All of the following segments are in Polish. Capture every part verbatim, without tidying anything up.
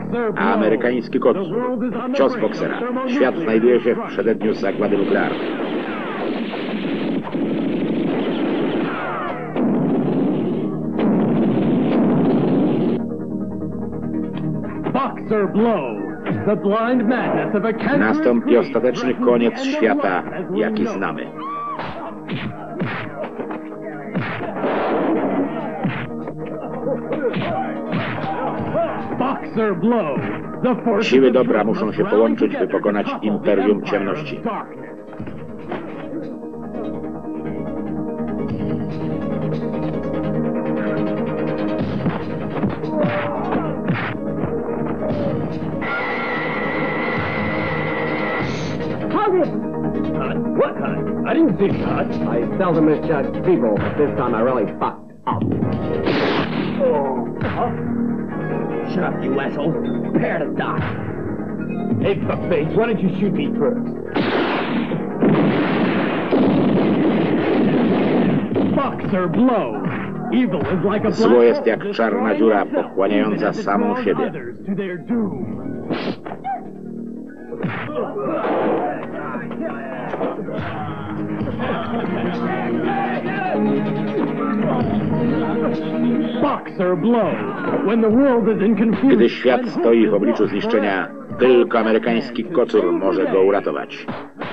a amerykański kocur. Cios boksera. Świat znajduje się w przededniu zagłady nuklearnej. Nastąpi ostateczny koniec świata, jaki znamy. Siły dobra muszą się połączyć, by pokonać Imperium Ciemności. What time? I didn't see cut. I seldom misjudge people, but this time I really fucked up. Oh. Huh? Shut up, you asshole. Prepare to die. Hey, fuckface, why don't you shoot me first? Boxer blow. Evil is like a Zło jest jak czarna dziura pochłaniająca samą siebie. Gdy świat stoi w obliczu zniszczenia, tylko amerykański kocur może go uratować.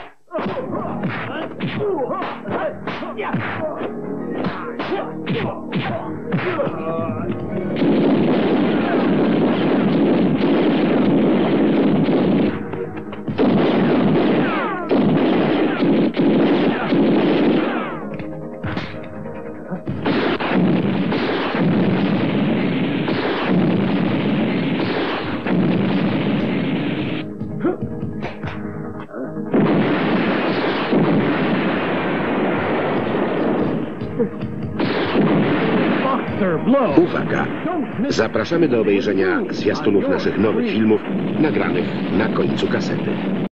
Uwaga! Zapraszamy do obejrzenia zwiastunów naszych nowych filmów nagranych na końcu kasety.